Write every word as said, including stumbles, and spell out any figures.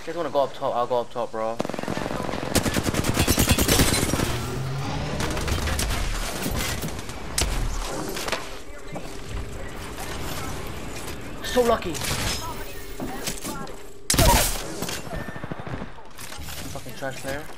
guys wanna go up top? I'll go up top, bro. So lucky. Fucking trash player.